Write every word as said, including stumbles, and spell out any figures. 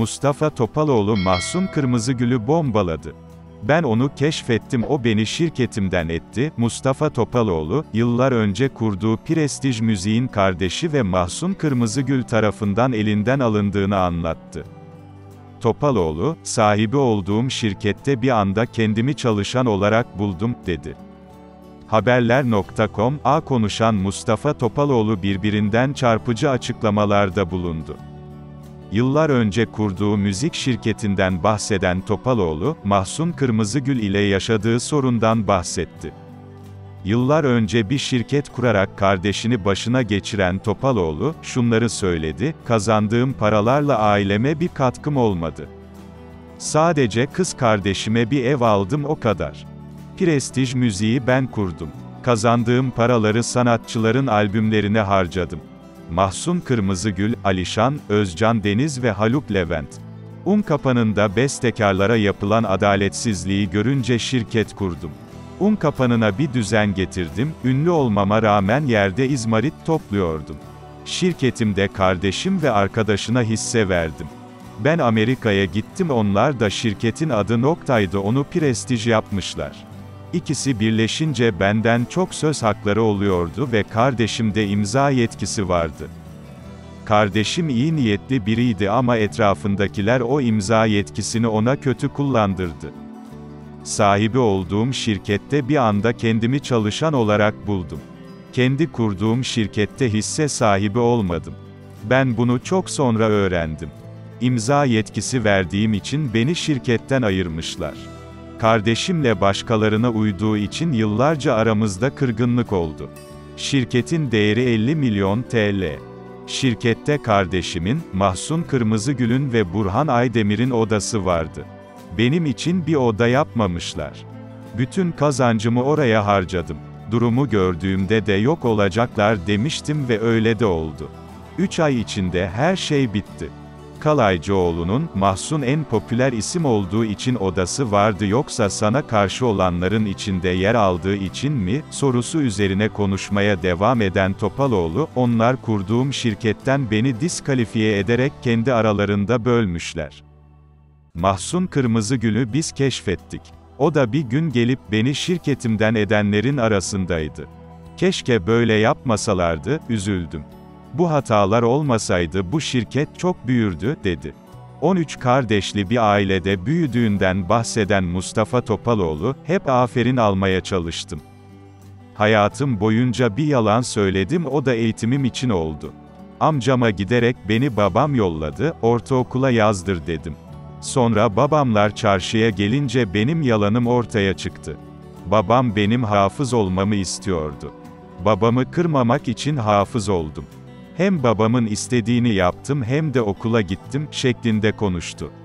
Mustafa Topaloğlu Mahsun Kırmızıgül'ü bombaladı. Ben onu keşfettim, o beni şirketimden etti. Mustafa Topaloğlu, yıllar önce kurduğu Prestij Müziğin kardeşi ve Mahsun Kırmızıgül tarafından elinden alındığını anlattı. Topaloğlu, sahibi olduğum şirkette bir anda kendimi çalışan olarak buldum, dedi. Haberler nokta com A konuşan Mustafa Topaloğlu birbirinden çarpıcı açıklamalarda bulundu. Yıllar önce kurduğu müzik şirketinden bahseden Topaloğlu, Mahsun Kırmızıgül ile yaşadığı sorundan bahsetti. Yıllar önce bir şirket kurarak kardeşini başına geçiren Topaloğlu, şunları söyledi: "Kazandığım paralarla aileme bir katkım olmadı. Sadece kız kardeşime bir ev aldım, o kadar. Prestij Müziği ben kurdum. Kazandığım paraları sanatçıların albümlerine harcadım." Mahsun Kırmızıgül, Alişan, Özcan Deniz ve Haluk Levent. Unkapanı'nda bestekarlara yapılan adaletsizliği görünce şirket kurdum. Unkapanı'na bir düzen getirdim, ünlü olmama rağmen yerde izmarit topluyordum. Şirketimde kardeşim ve arkadaşına hisse verdim. Ben Amerika'ya gittim, onlar da şirketin adı noktaydı, onu prestij yapmışlar. İkisi birleşince benden çok söz hakları oluyordu ve kardeşimde imza yetkisi vardı. Kardeşim iyi niyetli biriydi ama etrafındakiler o imza yetkisini ona kötü kullandırdı. Sahibi olduğum şirkette bir anda kendimi çalışan olarak buldum. Kendi kurduğum şirkette hisse sahibi olmadım. Ben bunu çok sonra öğrendim. İmza yetkisi verdiğim için beni şirketten ayırmışlar. Kardeşimle başkalarına uyduğu için yıllarca aramızda kırgınlık oldu. Şirketin değeri elli milyon T L. Şirkette kardeşimin, Mahsun Kırmızıgül'ün ve Burhan Aydemir'in odası vardı. Benim için bir oda yapmamışlar. Bütün kazancımı oraya harcadım. Durumu gördüğümde de yok olacaklar demiştim ve öyle de oldu. üç ay içinde her şey bitti. Kalaycıoğlu'nun, Mahsun en popüler isim olduğu için odası vardı yoksa sana karşı olanların içinde yer aldığı için mi, sorusu üzerine konuşmaya devam eden Topaloğlu, onlar kurduğum şirketten beni diskalifiye ederek kendi aralarında bölmüşler. Mahsun Kırmızıgül'ü biz keşfettik. O da bir gün gelip beni şirketimden edenlerin arasındaydı. Keşke böyle yapmasalardı, üzüldüm. Bu hatalar olmasaydı bu şirket çok büyürdü, dedi. on üç kardeşli bir ailede büyüdüğünden bahseden Mustafa Topaloğlu, hep aferin almaya çalıştım. Hayatım boyunca bir yalan söyledim, o da eğitimim için oldu. Amcama giderek beni babam yolladı, ortaokula yazdır dedim. Sonra babamlar çarşıya gelince benim yalanım ortaya çıktı. Babam benim hafız olmamı istiyordu. Babamı kırmamak için hafız oldum. Hem babamın istediğini yaptım hem de okula gittim, şeklinde konuştu.